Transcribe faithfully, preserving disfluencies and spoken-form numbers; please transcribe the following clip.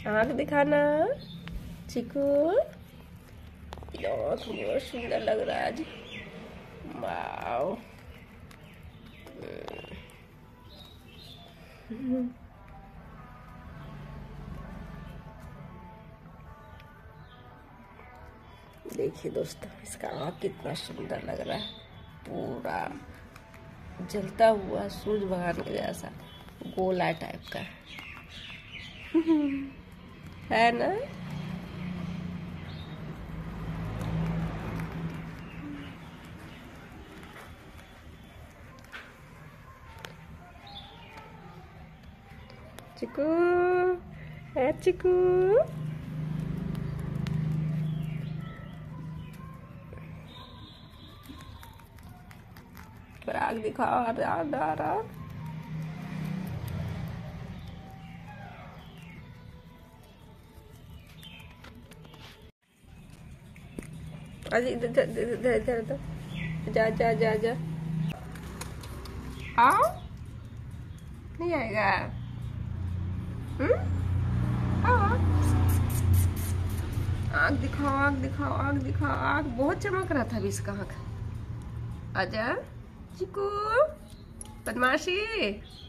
आँख दिखाना चिकू। बहुत बहुत सुंदर लग रहा है आज। वाओ। देखिए दोस्तों, इसका आँख कितना सुंदर लग रहा है, पूरा जलता हुआ सूरज भगवान के जैसा गोला टाइप का है ना। चिकू है चिकू। आग दिखाओ, आ रहा आ रहा। अरे इधर इधर इधर इधर जा जा जा जा। आओ, नहीं आएगा। हम्म, आँख दिखाओ, आँख दिखाओ, आँख दिखाओ। आँख बहुत चमक रहा था अभी इसका आँख। आजा चिकू, बदमाशी।